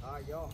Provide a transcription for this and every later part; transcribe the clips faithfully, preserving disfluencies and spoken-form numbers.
Rồi vô.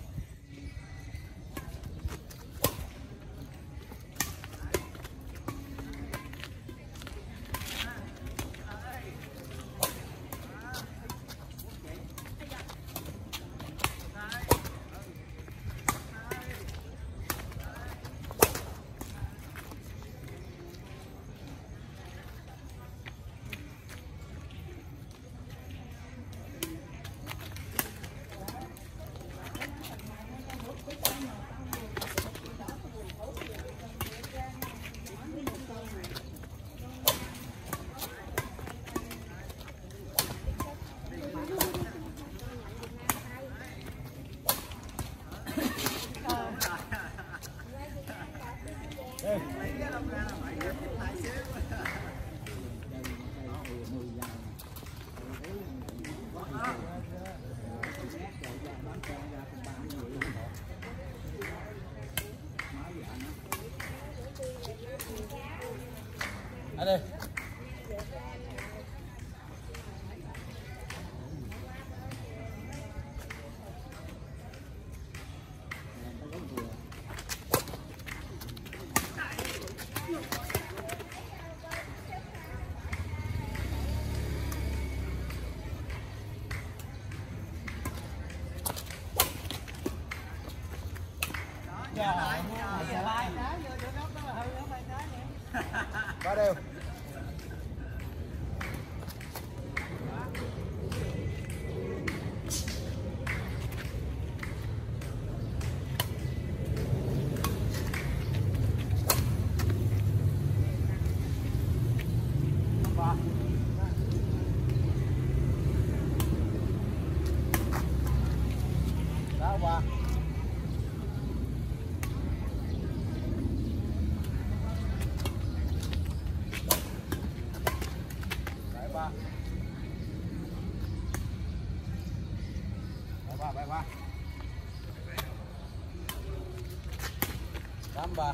Ở đây. Ba đều. Ba. Đó qua. Ba. Ba ba ba. Tám ba.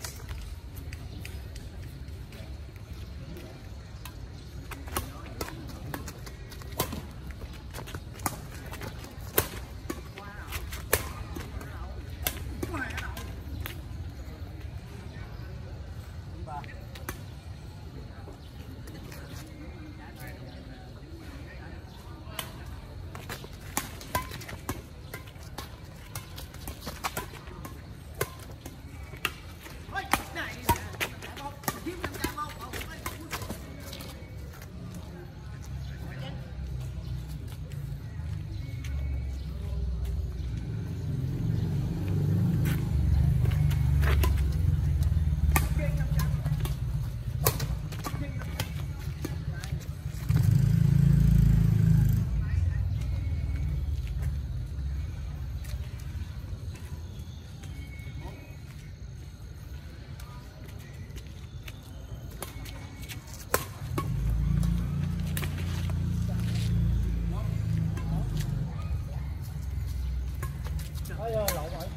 Ôi ơi, lộn rồi.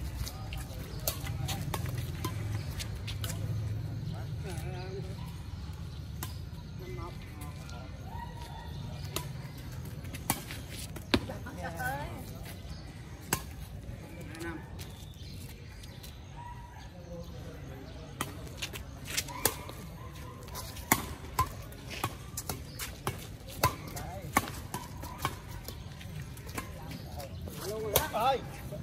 Ơi.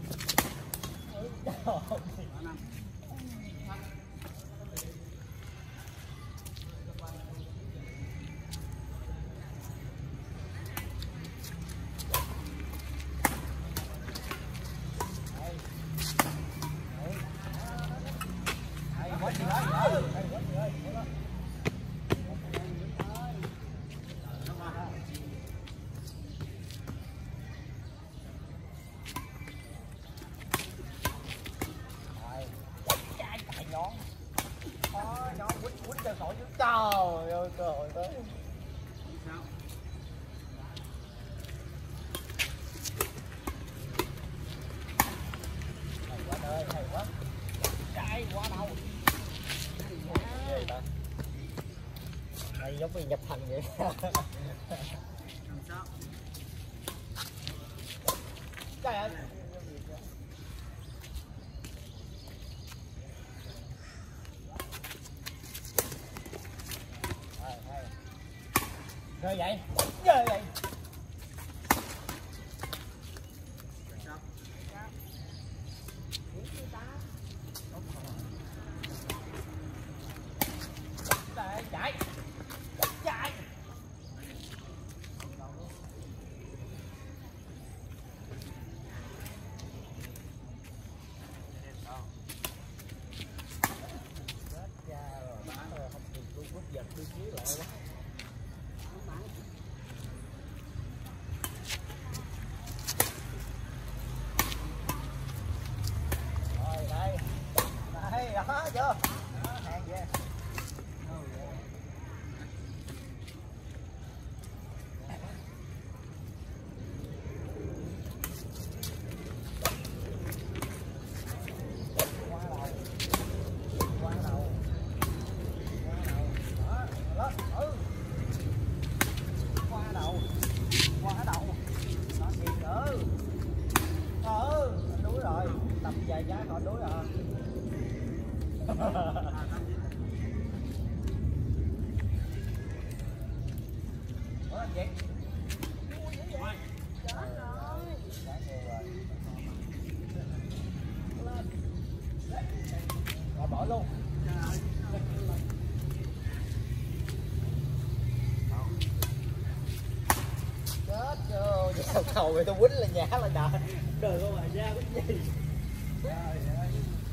Trời ơi, trời ơi tới. Hay quá ơi, hay quá. Chạy quá đâu. Ghê ta. Đây giống như nhập thành vậy. Trời ơi. ghê vậy, ghê vậy. Chạy, chạy, chạy. Giật đi dưới lại quá. Rồi đây. Đây đó chưa? Đó, hàng về. Tập dài giá còn đuối à. Ủa anh vậy? Chết rồi. Rồi bỏ luôn. Chết chưa? Sao cầu vậy tôi quýnh là nhả là đợi. Đời con bà ra quýnh gì? Trời ơi.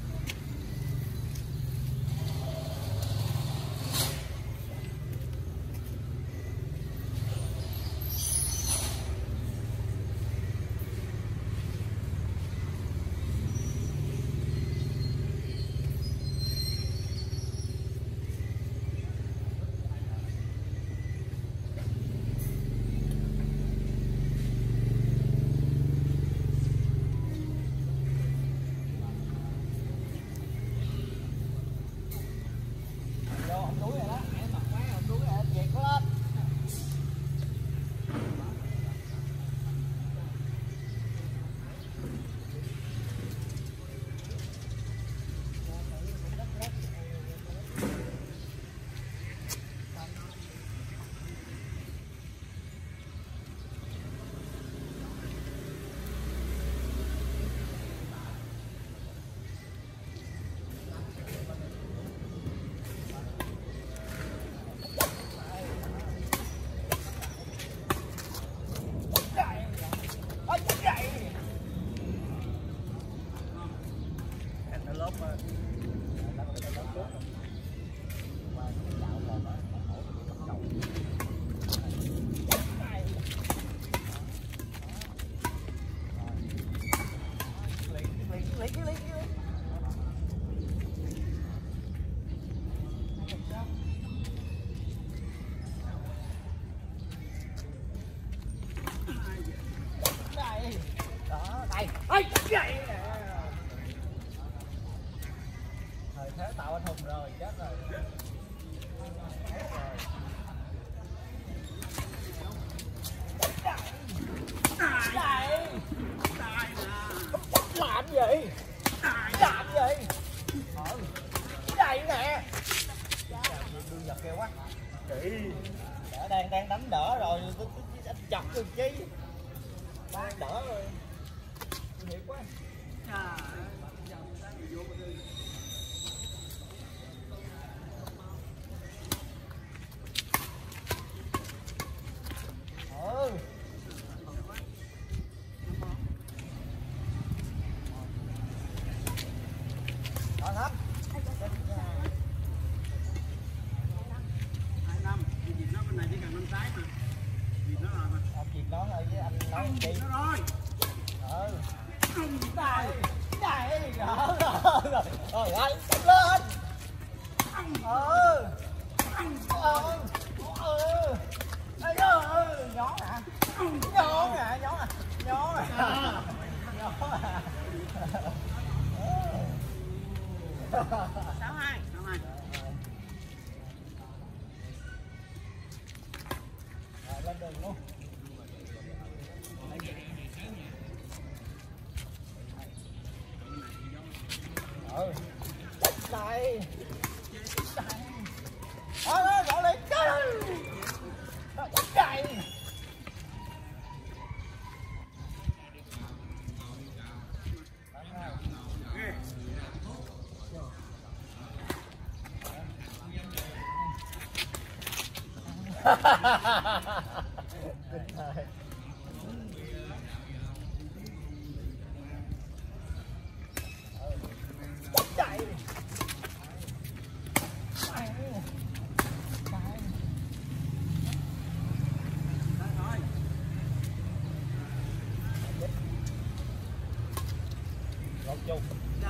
Ây, vậy nè. Thời thế tạo anh hùng rồi, chết rồi. Chết rồi. Đây. Làm gì? Làm gì? Ờ. Đây nè. Đưa giật kêu quá. Chị. Đỡ đang đang đánh đỡ rồi, anh chọc được chi. Đang đỡ rồi. Hiệp quá. Trời ơi. Ừ. Đó thắm. hai năm, việc nó bên này chỉ cần năm trái mà. Việc nó rồi mà. Ông việc đó thôi với anh nói đi. Nó rồi. Ừ. Đây, đây, rồi, rồi, rồi, rồi, lên, lên. Ừ. Ừ. Ừ. Ê, ừ, nhón nè. Nhón nè, nhón nè. Nhón nè. Nhón nè. Sáu hai, sáu hai. Rồi, lên đường luôn. Ừ. Đây. Đây. Đó, đó, gọi lên. Đây. chạy lột chung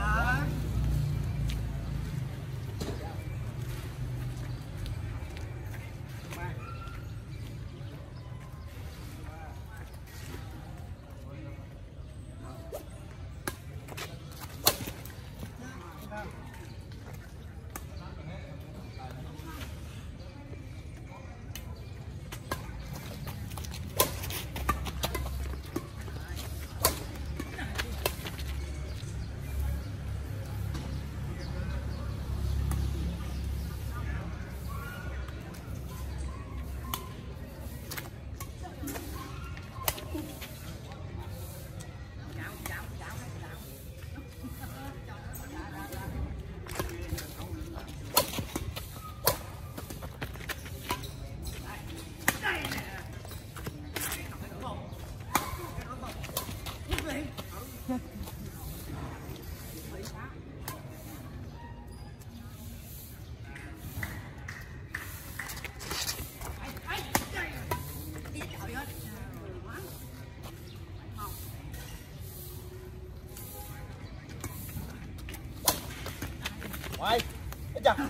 ngoài thấy chưa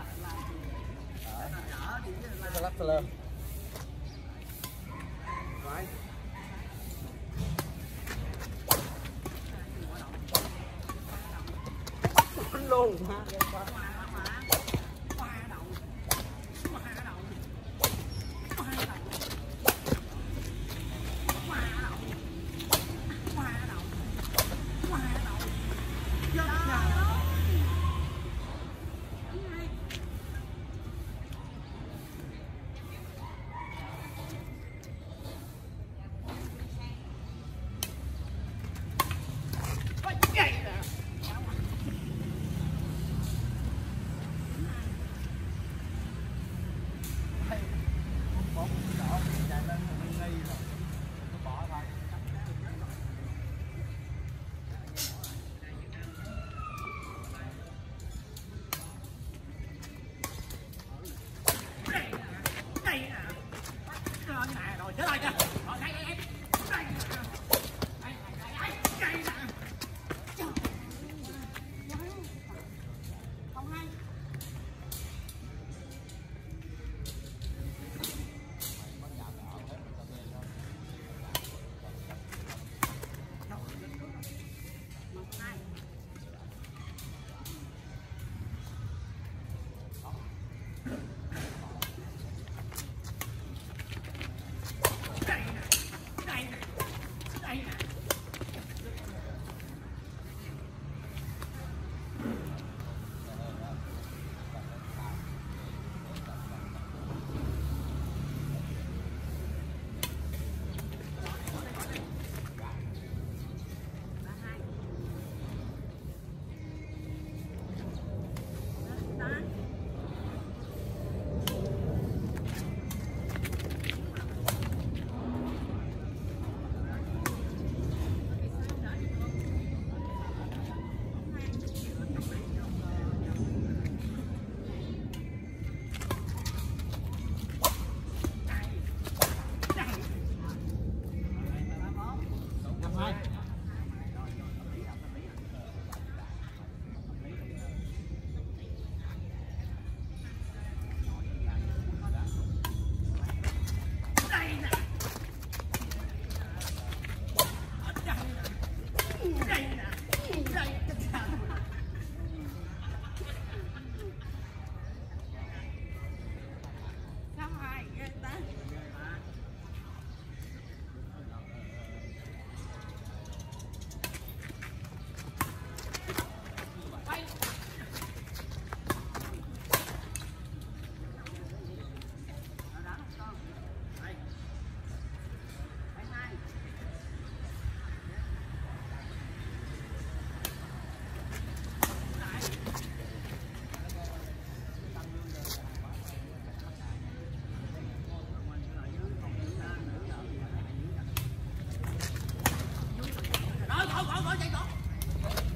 nó lắc lên luôn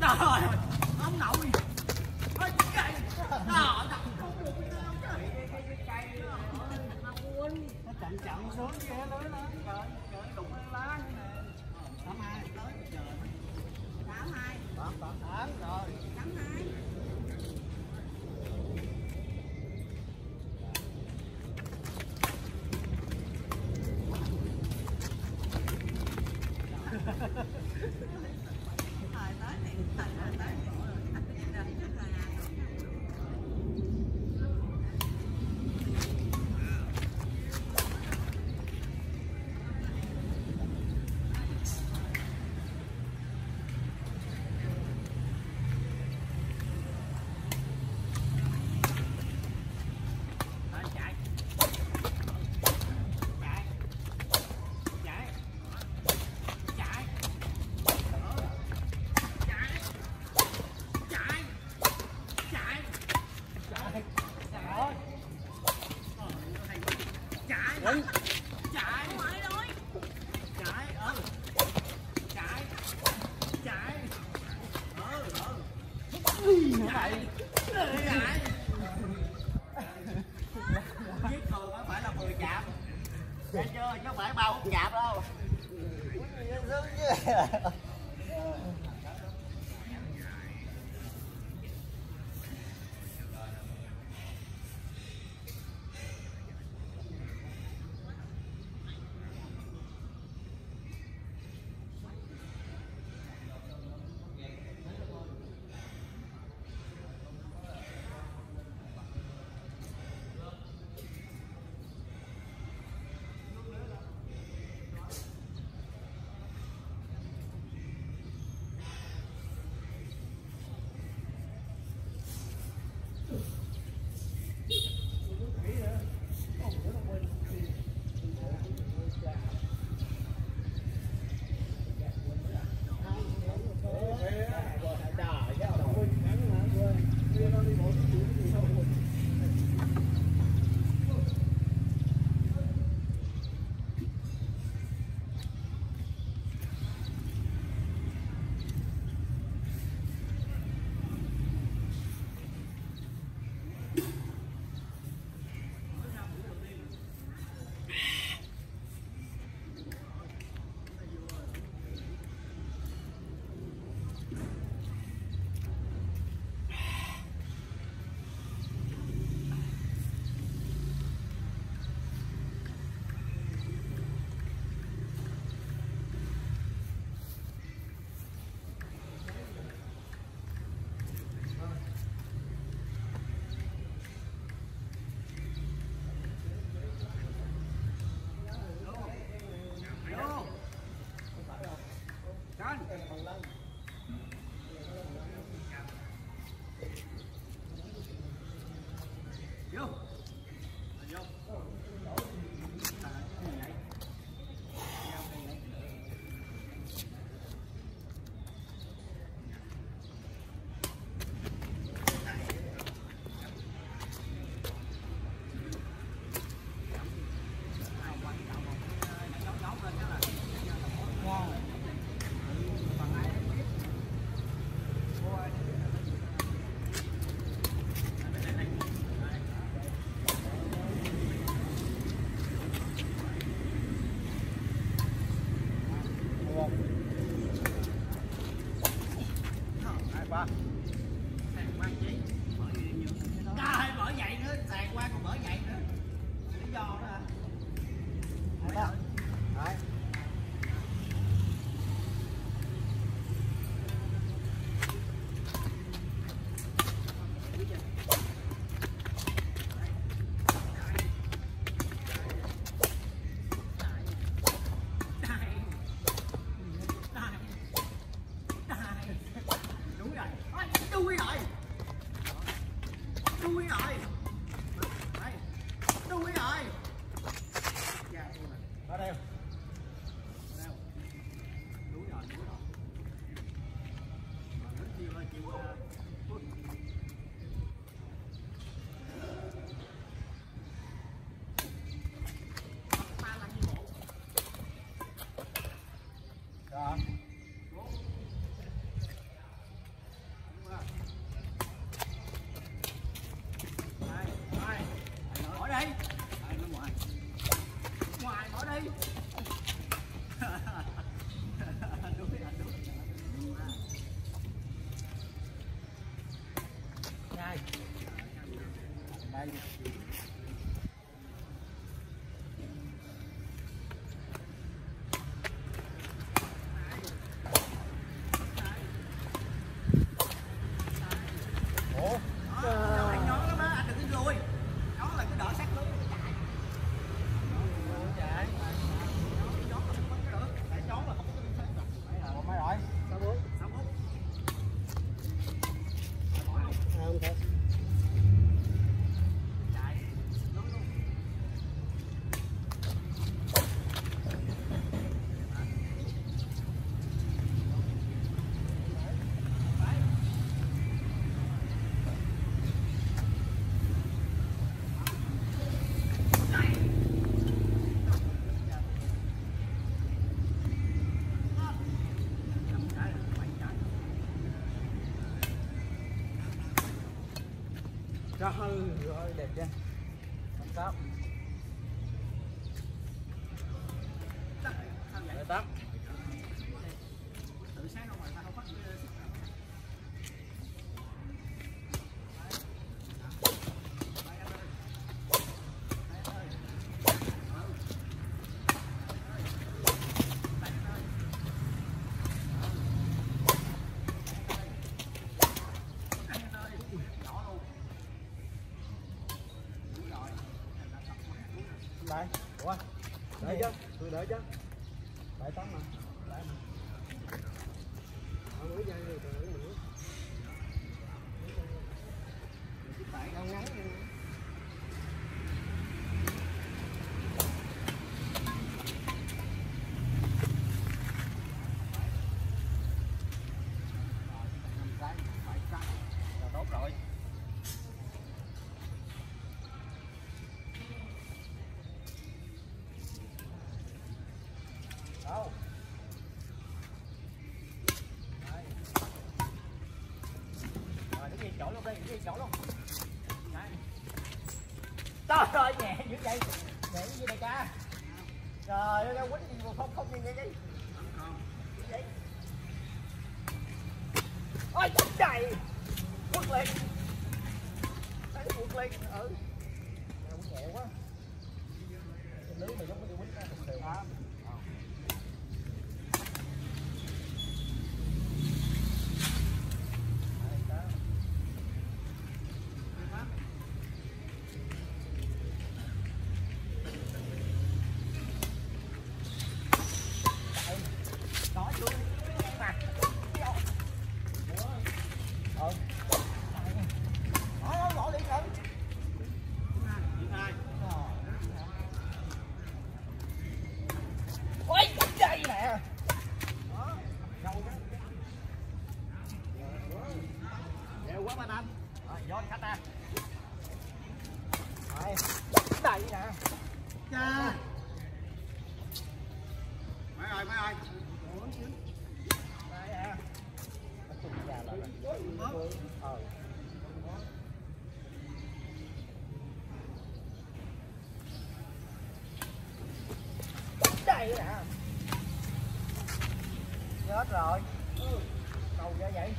Trời ơi, ông nội. Ôi trời. Đó, đập không được sao trời. Cái cây nó quên. Nó chậm chậm xuống kia lưới nó. Trời trời đụng cái lá nữa nè. Tám hai tới trời. Tám hai. Tám tám tám rồi. Tám hai. Thời tới này, thời tới này. Chạy. Chạy. Ngoài rồi. Chạy. Ừ. Chạy. Chạy. Ừ. Ừ. Chạy. Chạy. Giết thường nó phải là mười chạm. Nghe chưa? Chứ không phải ba bốn chạm đâu. Đúng rồi. đây đi. Ủa? Nó phải nhón lắm á, anh đừng có lùi. Nhón là cứ đỡ sát lưới nó chạy. Chạy. Nhón là không có được. Tại nhón là không có đi sát rồi. Một máy rồi. Sáu bốn. Sáu bốn. Không thế. Chạy. Nhón luôn. Rồi, rồi đẹp chưa? Không sao. Để tắm. Tự sáng ra ngoài ta không bắt sức. Đây, ủa, đợi chứ, tôi đợi chứ. Đợi tắm mà. Đợi mà. Ở mũi dây rồi, tôi đợi mũi. Tại ngắn ngắn đi. Là tốt rồi. Đâu? Đây. Rồi đứng yên chỗ luôn đi, đứng yên chỗ luôn. Đây. Trời ơi nhẹ dữ vậy. Nhẹ như này ca. Trời ơi quýnh gì mà không không như vậy đi. Vậy. Ôi trời. Quất liền. Thấy quất liền. Ừ. Quýnh nhẹ quá. Cái lưới này giống như quýnh ra thực sự. Đó luôn. Mặt. Ờ. Đó, bỏ đi rồi. Ôi, đây nè. Đó. Sâu đó. Đều quá ba năm. Rồi, vô đi khách ta. Rồi, đây nè. Cha. Mấy rồi, mấy rồi. Đây nè. Nó tụt ra lại rồi. Ờ. Đây nè. Chết rồi. Ừ. Cầu ra vậy.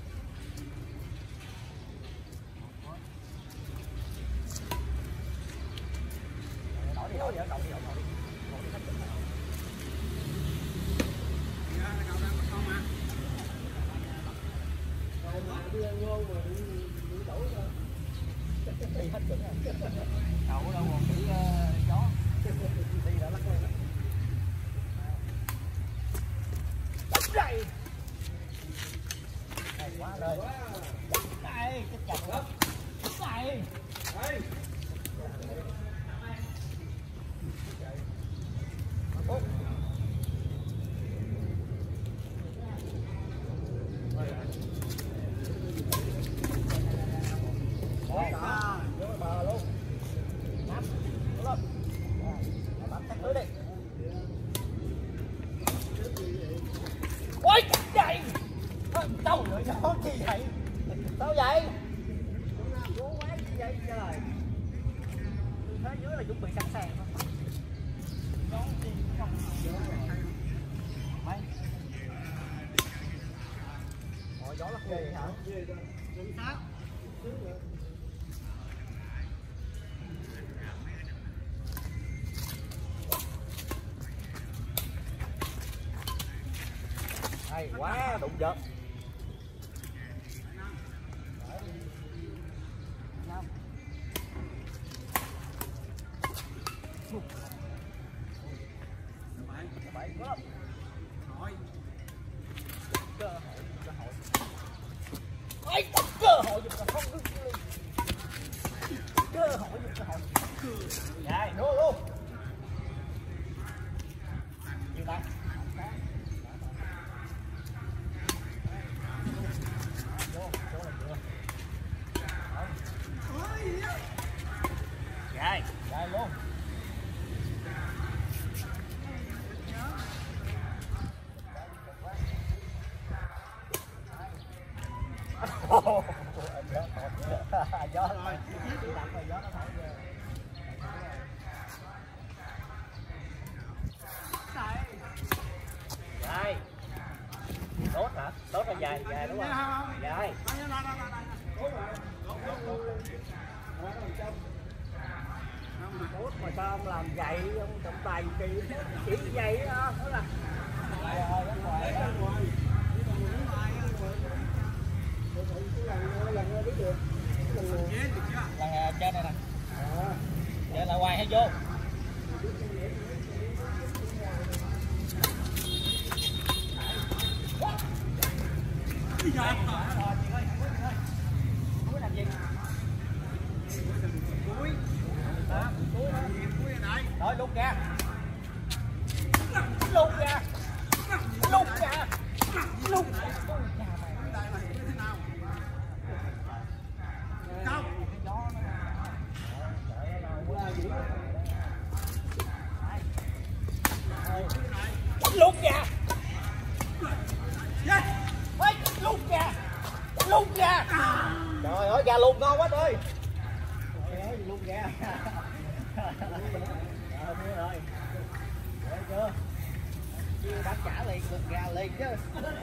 Đổi đi, đổi đi, đổi đi, đổi đi, đổi đi. Đổi đi, đổi đi. Đi ăn ngon mà đi đổi thôi. Đi hết chuẩn rồi. Đậu đâu còn chỉ uh, gió. Đi đã lắc lên đó. Đây. Hay quá rồi. Đây, cái chồng đó. Đây. Đây. Ủa. Đó, vô bờ luôn. Nắm, lên. Rồi, bấm tắt lưới đi. Ôi, trời. Đâu rồi nó gì vậy? Sao vậy? Vô quá gì vậy trời? Thế dưới là chuẩn bị sẵn sàng thôi. Gió gì không? Mấy? Ôi, gió lắc ghê hả? Sao? đụng vợ. Bảy quá. Rồi. Cơ hội, cơ hội. Ôi, cơ hội giùm không cứ cơ hội giùm cơ hội. Dài, đua luôn. Như ta. Dài, dài luôn. Oh, gió rồi, gió nó thổi về. Dài. Tốt hả? Tốt là dài, dài đúng không? Dài. Tốt mà sao ông làm vậy, ông trọng tài kỳ chỉ vậy đó, đó là. Rồi, ra ngoài, ra ngoài. Lần trên này nè, vậy là hoài hay vô. Cuối làm gì? Cuối. Đó, cuối đó. Rồi lút ra. Lút ra. Lút ra. Lút ra. Lút ra. Ôi, lút ra. Lút ra. Trời ơi, gà luộc ngon quá ơi. Trời ơi, lút ra. Rồi, rồi. Thấy chưa? Chứ bán trả liền, gà liền chứ.